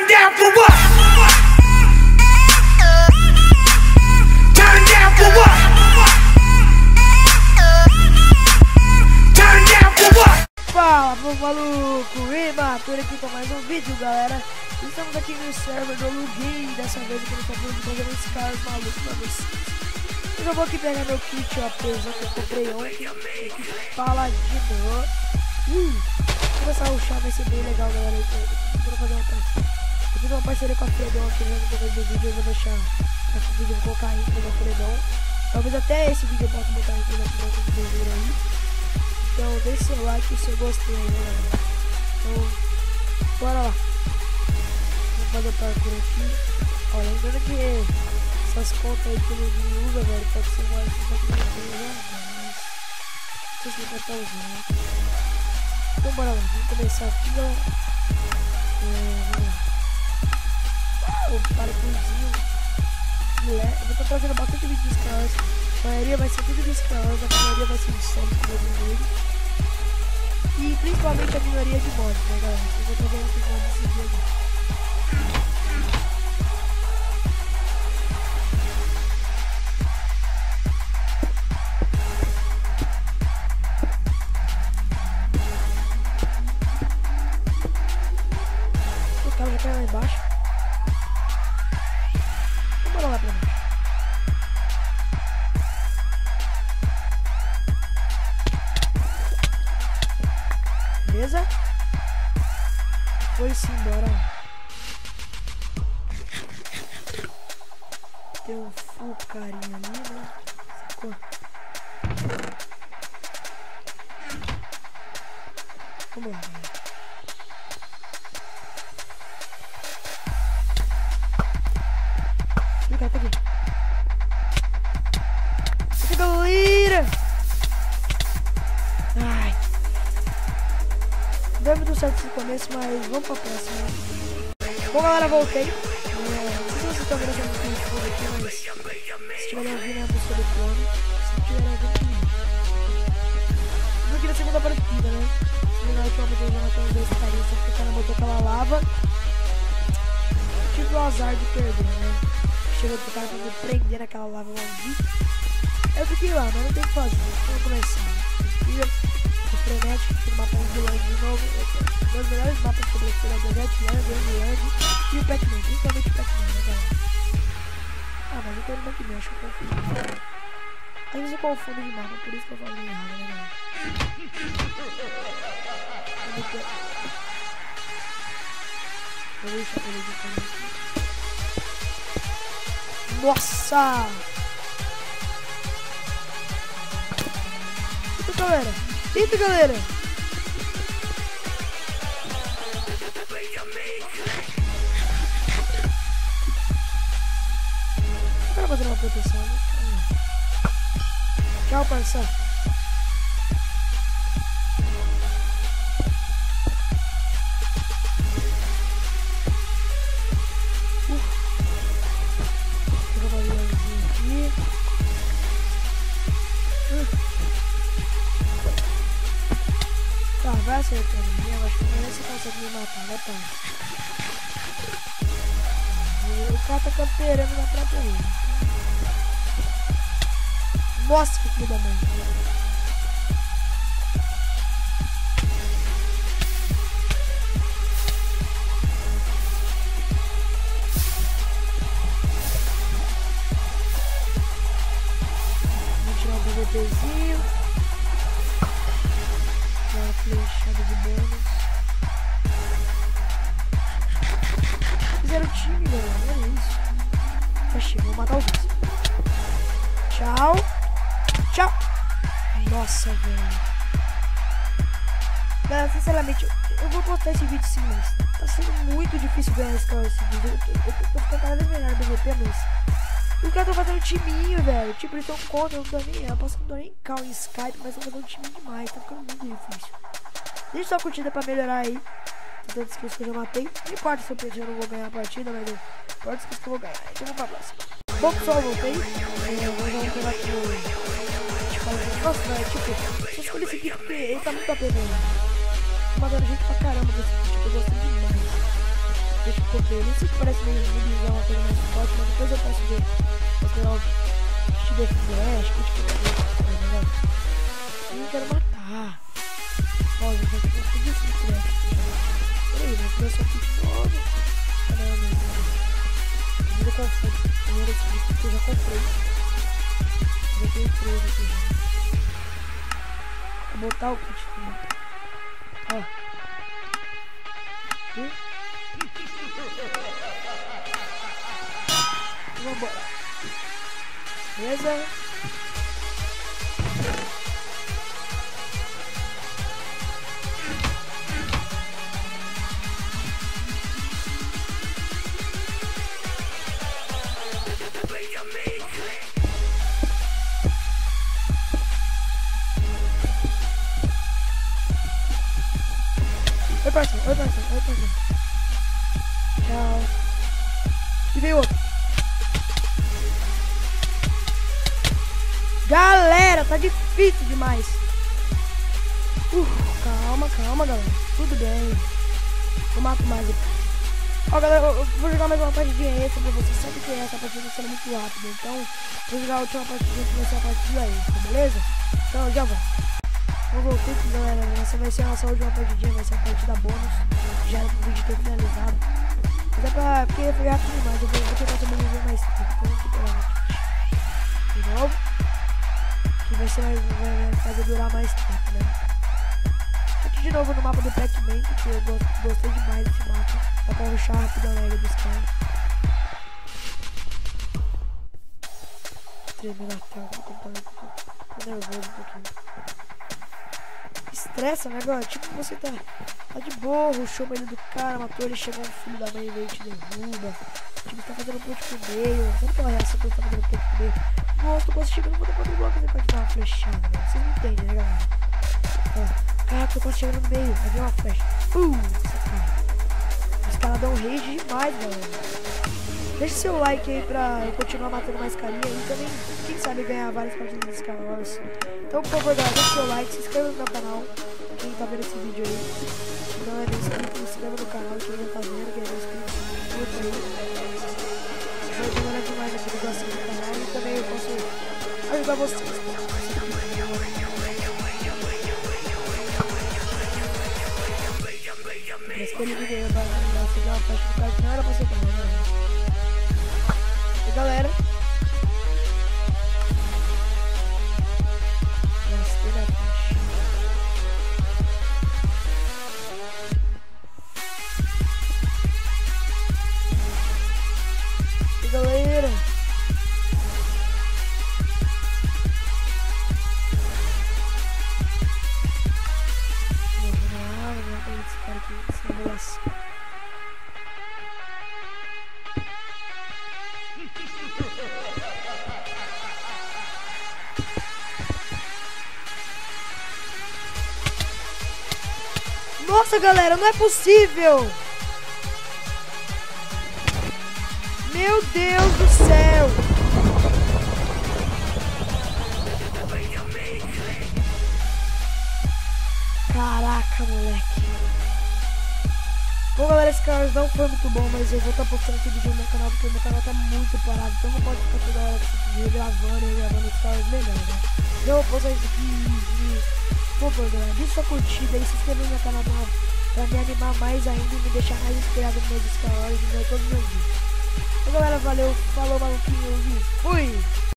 down for what? Turn down for what? Turn down for what? Fala, meu maluco, e Matura aqui com mais um vídeo, galera. Estamos aqui no server do Luguei. Dessa vez aqui no canal de fazer esses caras malucos pra vocês. Eu já vou aqui pegar meu kit, ó, presa que eu comprei ontem. Paladino. Vou começar o chá, vai ser bem legal, galera. Eu fiz uma parceria com a Fredon aqui no começo do vídeo. Eu vou deixar esse vídeo, vou colocar aí com a Fredon. Talvez até esse vídeo eu possa botar aí com a Fredon, que vocês viram aí. Então deixa seu like se eu gostei, né, galera? Então, bora lá. Vou fazer o parkour aqui. Ó, lembrando que essas contas aí que eu não usa, velho, pode ser mais que não tem, né? Mas não sei se vai estar usando, né? Então bora lá, vamos começar aqui, galera. Vamos lá. O parkourzinho. Eu vou estar trazendo bastante vídeo de Scars. A maioria vai ser tudo de Scars, a maioria vai ser de solos que eu vou. E principalmente a minoria de mods, né, galera? Eu vou trazer um mod desse dia aqui. O cara já caiu lá embaixo. Então bora lá pra baixo. Beleza? Foi-se embora. Tem um full carinha ali, né? Sacou? Vamos lá, galera. Ih, cara, tá aqui. Aqui, galera! Ai. Deve dar certo esse começo, mas vamos pra próxima. Bom, galera, voltei. Não sei se vocês estão vendo essa música de fundo aqui, mas se estiverem ouvindo a música do clone, se estiverem ouvindo comigo. Eu aqui na segunda partida, né? Na última vez eu já matei dois carinhas, porque o cara botou aquela lava. Eu tive o azar de perder, né? Chegou pro cara pra me prender naquela lava maldita. Eu fiquei lá, mas não tem o que fazer. Vamos começar. Frenético, que mapa de Land de novo. Meus melhores mapas que eu prefiro é o Desert Land, Land e o Pac-Man, principalmente o Pac-Man, né, galera? Ah, mas eu tô no Pac-Man, acho que eu confundo. Às vezes eu confundo de mapa, por isso que eu falo errado, né, galera? Vou deixar ele de fora aqui. Nossa! Eita, galera! Eita, galera! Eu quero fazer uma proteção, né? Tchau, parça! Vou jogar um aviãozinho aqui. Tá, vai acertando. Eu acho que amanhã você consegue me matar, né, pai? O cara tá camperando na própria rua. Nossa, que filho da mãe. Vou tirar um PVPzinho. Uma flechada de bônus. Fizeram o time, galera. Olha isso. Achei, vou matar os dois. Tchau. Tchau. Nossa, velho. Galera, sinceramente, eu vou postar esse vídeo sim, mas tá sendo muito difícil ganhar esse vídeo. Eu tô ficando cada vez melhor no BVP, mas os caras tão fazendo timinho, velho. Tipo, eles tão contra, eu não tô nem. Eu posso que não tô nem em call em Skype, mas tão fazendo timinho demais. Tá ficando muito difícil. Deixa sua curtida pra melhorar aí. Tantas skills que eu já matei. Não importa se eu não vou ganhar a partida, mas não importa skills que eu vou ganhar. Então vamos pra próxima. Bom, pessoal, voltei. Eu vou jogar aqui no. Nossa, velho, tipo, eu escolhi esse aqui porque ele tá muito apelando. Tá matando gente pra caramba desse tipo, eu gostei demais. Deixa eu dele. Esse que parece meio é uma coisa mais forte, mas depois eu posso ver. Vou pegar o kit de flash, kit de flash. Eu quero matar. Ó, eu vou ter que fazer isso de flash. Peraí, vou pegar só kit novo. Caramba, eu confundo. Primeiro kit que eu já comprei. Já tenho 3 aqui já. Vou botar o kit aqui. Ó. Vambora. Beleza? Oi, parceiro. Tchau. E veio outro. Galera, tá difícil demais. Calma, galera. Tudo bem. Eu mato mais aqui. Ó, galera, eu vou jogar mais uma partidinha extra pra vocês. Sabe que essa partida tá sendo muito rápida. Então, vou jogar a última partidinha que vai ser a partida extra, beleza? Então, eu já vou. Eu voltei aqui, galera. Essa vai ser a nossa última partidinha. Vai ser a partida bônus. Já era pro vídeo ter finalizado. Mas é pra... porque foi rápido demais. Eu vou tentar sobreviver mais tempo. Então, aqui pela de novo. Que vai fazer durar mais tempo, né? Aqui de novo no mapa do Pac-Man, porque eu gostei demais desse mapa. Dá pra rushar rápido a lega dos caras. Tremendo a tela, tô nervoso um pouquinho. Estressa, né, galera? Tipo, você tá de boa, rushou o meio do cara, matou ele, chegou um filho da mãe e veio e te derruba. Tipo, você tá fazendo ponte pro meio. Sabe aquela reação que você tá fazendo ponte pro meio? Nossa, tô quase chegando no contra bloco, você pode dar uma flechada, né? Vocês não entendem, né, galera? Ó, caraca, tô quase chegando no meio, vai vir uma flecha. Os caras dão rage demais, galera. Deixa seu like aí pra eu continuar matando mais carinha e também, quem sabe, ganhar várias partidas de Star Wars. Então, por favor, galera, deixa seu like, se inscreva no meu canal, quem tá vendo esse vídeo aí. Se não é inscrito, se inscreva no canal, quem já tá vendo, quem é inscrito, curta aí. Vai demorar demais a divulgação do canal e também eu posso ajudar vocês. Mas que ele me ganhou pra fazer uma parte do cara que não era pra ser pra mim, né? E galera, gostei da faixa. E galera, vamos lá esse cara aqui, essa revelação. Nossa, galera, não é possível! Meu Deus do céu! Caraca, moleque! Bom, galera, esse canal não foi muito bom, mas eu vou estar postando esse vídeo no meu canal porque o meu canal tá muito parado, então não pode ficar toda hora regravando Star Wars melhor, né? Então eu vou postar isso aqui. Por favor, galera, deixa sua curtida e se inscreva no meu canal pra me animar mais ainda e me deixar mais inspirado nos meus Star Wars e em todos os meus vídeos. Então, galera, valeu, falou, maluquinhos e fui!